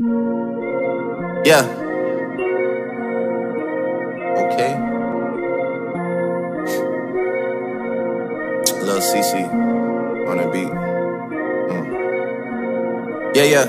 Yeah. Okay. Lil CC on the beat. Yeah.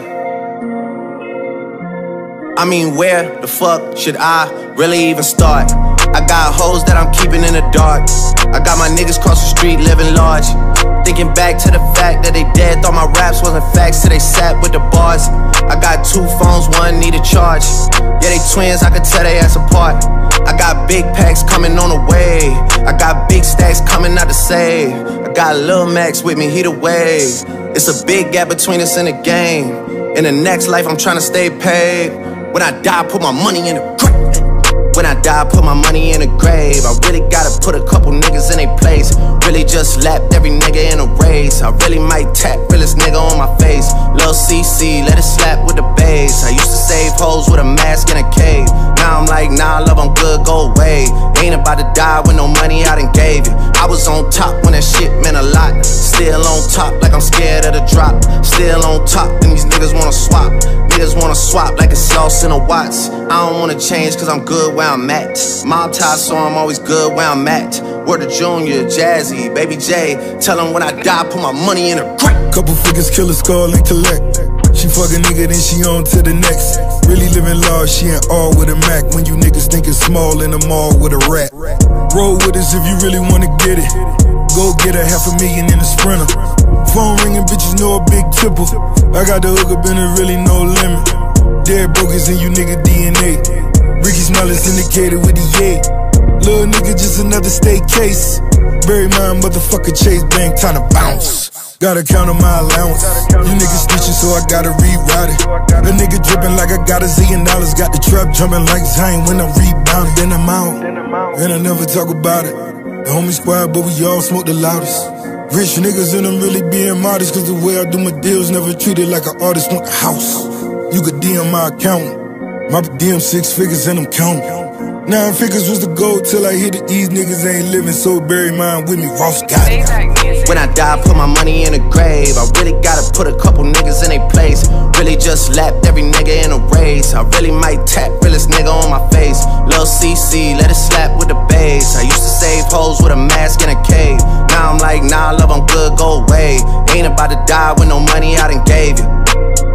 I mean, where the fuck should I really even start? I got hoes that I'm keeping in the dark. I got my niggas cross the street living large. Thinking back to the fact that they dead, thought my raps wasn't facts till they sat with the bars. I got 2 phones, one need a charge. Yeah, they twins, I could tell they ass apart. I got big packs coming on the way. I got big stacks coming out to save. I got Lil Max with me, he the wave. It's a big gap between us in the game. In the next life, I'm trying to stay paid. When I die, put my money in the grave. When I die, put my money in the grave. I really gotta put a couple niggas in their place. Really just lapped every nigga in a race. I really might tap realest nigga on my face. Lil CC, let it slap with the bass. I used to save hoes with a mask in a cave. Now I'm like, nah, love, I'm good, go away. Ain't about to die with no money I done gave you. I was on top when that shit meant a lot. Still on top like I'm scared of the drop. Still on top and these niggas wanna swap. Niggas wanna swap like it's sauce in a Watts. I don't wanna change cause I'm good where I'm at. Mob tie, so I'm always good where I'm at. Word to Junior, Jazzy, Baby J. Tell them when I die, put my money in a grave. Couple figures, kill a skull and collect. She fuck a nigga, then she on to the next. Really living large, she ain't all with a Mac. When you niggas thinking small in the mall with a rat. Roll with us if you really wanna get it. Go get a $500,000 in a Sprinter. Phone ringing, bitches know a big tipple. I got the hook up and there really no limit. Dead broke is in you nigga DNA. Ricky Smile is indicated with the yay. Little nigga just another state case. Bury my motherfucker Chase Bank, time to bounce. Gotta count on my allowance. You niggas snitching, so I gotta reroute it. A nigga dripping like I got $1 zillion. Got the trap jumping like Zion when I'm rebounding. Then I'm out, and I never talk about it. The homie squad, but we all smoke the loudest. Rich niggas and I'm really being modest. Cause the way I do my deals never treated like an artist want the house. You could DM my account. My DM 6 figures and I'm counting. 9 figures was the goal till I hit it. These niggas ain't living, so bury mine with me. Ross got it. When I die, put my money in a grave. I really gotta put a couple niggas in their place. Really just lapped every nigga in a race. I really might tap realest nigga on my face. Lil CC, let it slap with the bass. I used to save hoes with a mask in a cave. Now I'm like, nah, love, I'm good, go away. Ain't about to die with no money I done gave you.